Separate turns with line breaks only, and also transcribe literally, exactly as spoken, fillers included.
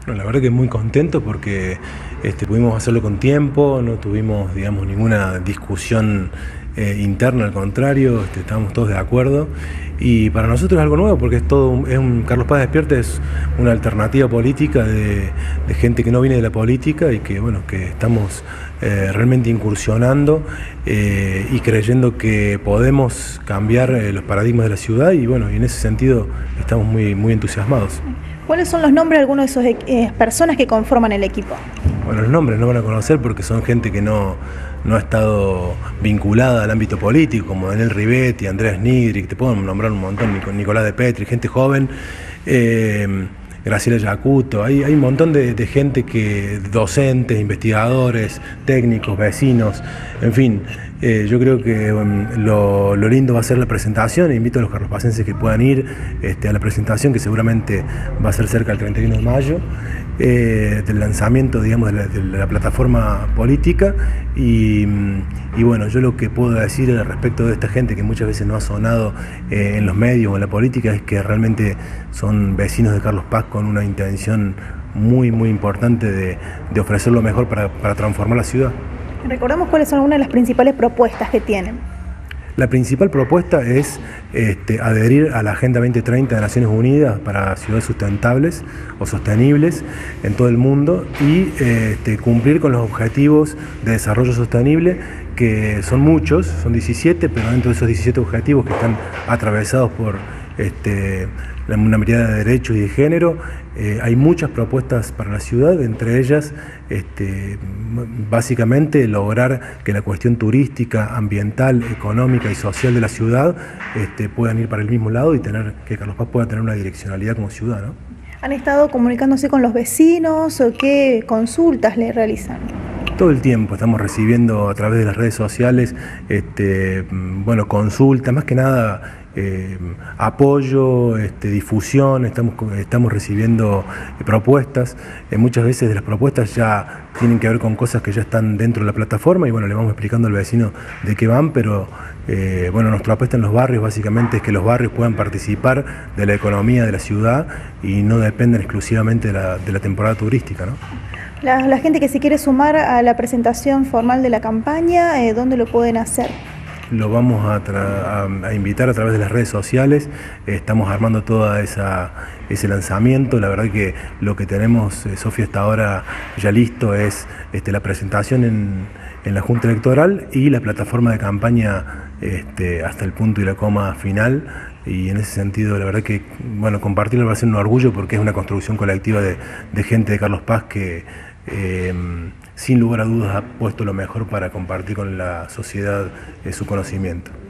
Bueno, la verdad que muy contento porque este, pudimos hacerlo con tiempo, no tuvimos, digamos, ninguna discusión eh, interna, al contrario, este, estábamos todos de acuerdo. Y para nosotros es algo nuevo porque es todo, un, es un Carlos Paz Despierta es una alternativa política de, de gente que no viene de la política y que, bueno, que estamos eh, realmente incursionando eh, y creyendo que podemos cambiar eh, los paradigmas de la ciudad y, bueno, y en ese sentido estamos muy, muy entusiasmados.
¿Cuáles son los nombres de algunas de esas eh, personas que conforman el equipo?
Bueno, los nombres no van a conocer porque son gente que no, no ha estado vinculada al ámbito político, como Daniel Rivetti, Andrés Nigri, te puedo nombrar un montón, Nicolás de Petri, gente joven, eh, Graciela Yacuto, hay, hay un montón de, de gente que, docentes, investigadores, técnicos, vecinos, en fin, eh, yo creo que um, lo, lo lindo va a ser la presentación, e invito a los carlospacenses que puedan ir este, a la presentación, que seguramente va a ser cerca del treinta y uno de mayo, eh, del lanzamiento, digamos, de la, de la plataforma política, y, y bueno, yo lo que puedo decir al respecto de esta gente que muchas veces no ha sonado eh, en los medios o en la política es que realmente son vecinos de Carlos Paz con una intención muy, muy importante de, de ofrecer lo mejor para, para transformar la ciudad.
Recordamos cuáles son algunas de las principales propuestas que tienen.
La principal propuesta es este, adherir a la Agenda veinte treinta de Naciones Unidas para ciudades sustentables o sostenibles en todo el mundo y este, cumplir con los objetivos de desarrollo sostenible, que son muchos, son diecisiete, pero dentro de esos diecisiete objetivos que están atravesados por este, una mirada de derechos y de género, eh, hay muchas propuestas para la ciudad, entre ellas este, básicamente lograr que la cuestión turística, ambiental, económica y social de la ciudad este, puedan ir para el mismo lado y tener que Carlos Paz pueda tener una direccionalidad como ciudad, ¿no?
¿Han estado comunicándose con los vecinos o qué consultas le realizan?
Todo el tiempo estamos recibiendo a través de las redes sociales este, bueno, consultas, más que nada eh, apoyo, este, difusión, estamos, estamos recibiendo propuestas, eh, muchas veces de las propuestas ya tienen que ver con cosas que ya están dentro de la plataforma y bueno, le vamos explicando al vecino de qué van, pero eh, bueno, nuestra apuesta en los barrios básicamente es que los barrios puedan participar de la economía de la ciudad y no dependen exclusivamente de la, de la temporada turística, ¿no?
La, la gente que se quiere sumar a la presentación formal de la campaña, eh, ¿dónde lo pueden hacer?
Lo vamos a, a, a invitar a través de las redes sociales, estamos armando todo ese lanzamiento, la verdad que lo que tenemos, eh, Sofía, hasta ahora ya listo es este, la presentación en, en la Junta Electoral y la plataforma de campaña este, hasta el punto y la coma final. Y en ese sentido, la verdad que, bueno, compartirlo va a ser un orgullo porque es una construcción colectiva de, de gente de Carlos Paz que, eh, sin lugar a dudas, ha puesto lo mejor para compartir con la sociedad eh, su conocimiento.